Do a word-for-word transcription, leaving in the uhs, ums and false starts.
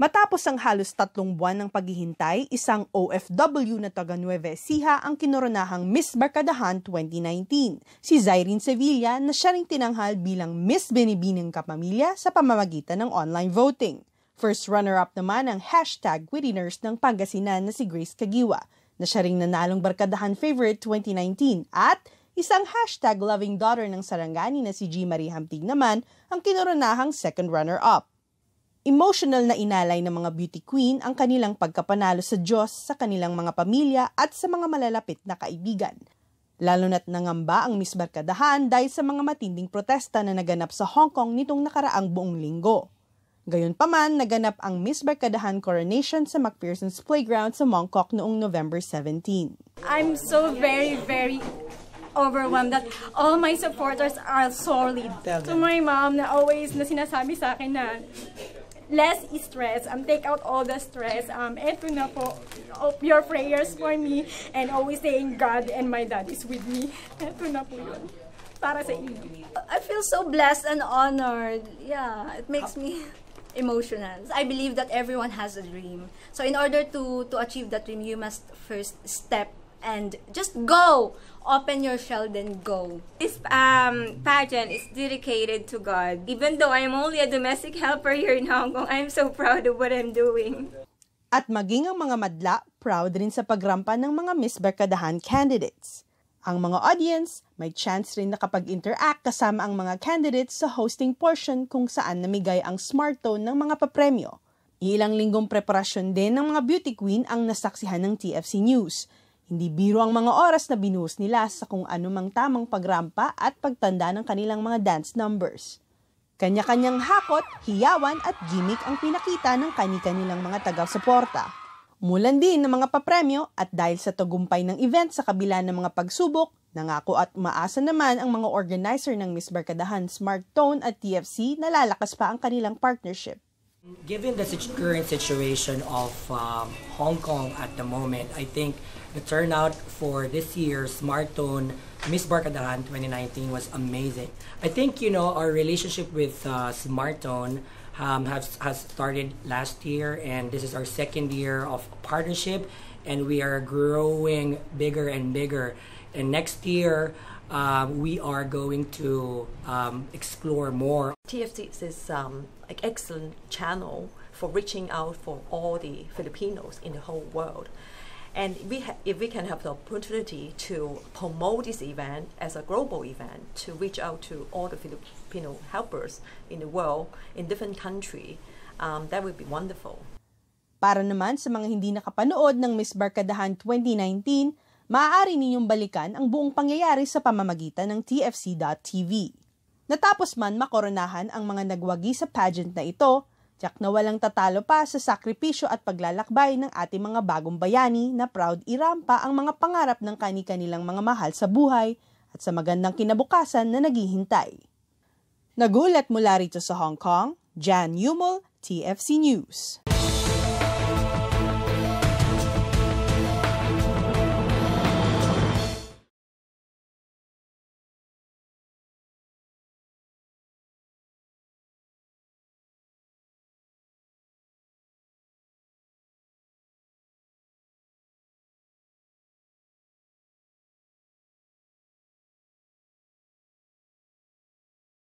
Matapos ang halos tatlong buwan ng paghihintay, isang O F W na taga Nueva Ecija ang kinoronahang Miss Barkadahan twenty nineteen, si Zyrene Sevilla na siya ring tinanghal bilang Miss Binibining Kapamilya sa pamamagitan ng online voting. First runner-up naman ang hashtag Witty Nurse ng Pangasinan na si Grace Caguioa, na siya ring nanalong Barkadahan Favorite twenty nineteen at isang hashtag Loving Daughter ng Sarangani na si G. Marie Hamtig naman ang kinoronahang second runner-up. Emotional na inalay ng mga beauty queen ang kanilang pagkapanalo sa Diyos sa kanilang mga pamilya at sa mga malalapit na kaibigan. Lalo na't nangamba ang Miss Barkadahan dahil sa mga matinding protesta na naganap sa Hong Kong nitong nakaraang buong linggo. Gayunpaman, naganap ang Miss Barkadahan coronation sa McPherson's Playground sa Mongkok noong November seventeenth. I'm so very, very overwhelmed that all my supporters are solid. To my mom na always na sinasabi sa akin na less stress, um, take out all the stress. Um, eto na po, your prayers for me and always saying God and my dad is with me. Eto na po yun. Para sa inyo. I feel so blessed and honored. Yeah, it makes me emotional. I believe that everyone has a dream. So in order to, to achieve that dream, you must first step and just go. Open your shell, then go. This um, pageant is dedicated to God. Even though I'm only a domestic helper here in Hong Kong, I'm so proud of what I'm doing. At maging ang mga madla, proud rin sa pagrampa ng mga Miss Barkadahan candidates. Ang mga audience, may chance rin na kapag-interact kasama ang mga candidates sa hosting portion kung saan namigay ang smartphone ng mga papremyo. Ilang linggong preparasyon din ng mga beauty queen ang nasaksihan ng T F C News. Hindi biro ang mga oras na binuhos nila sa kung anumang tamang pagrampa at pagtanda ng kanilang mga dance numbers. Kanya-kanyang hakot, hiyawan at gimmick ang pinakita ng kani-kanilang mga taga-suporta. Mulan din ng mga papremyo at dahil sa tagumpay ng event sa kabila ng mga pagsubok, nangako at umaasa naman ang mga organizer ng Miss Barkadahan Smart Tone at T F C na lalakas pa ang kanilang partnership. Given the current situation of um, Hong Kong at the moment, I think the turnout for this year's Smartone Miss Barkadahan twenty nineteen was amazing. I think, you know, our relationship with uh, Smartone um, has, has started last year, and this is our second year of partnership, and we are growing bigger and bigger. And next year, uh, we are going to um, explore more. T F C is um, an excellent channel for reaching out for all the Filipinos in the whole world. And we if we can have the opportunity to promote this event as a global event, to reach out to all the Filipino helpers in the world, in different countries, um, that would be wonderful. Para naman sa mga hindi nakapanood ng Miss Barkadahan twenty nineteen, maaari ninyong balikan ang buong pangyayari sa pamamagitan ng T F C dot T V. Natapos man makoronahan ang mga nagwagi sa pageant na ito, tiyak na walang tatalo pa sa sakripisyo at paglalakbay ng ating mga bagong bayani na proud irampa ang mga pangarap ng kani-kanilang mga mahal sa buhay at sa magandang kinabukasan na naghihintay. Nagulat mula rito sa Hong Kong, Jan Yumol, T F C News.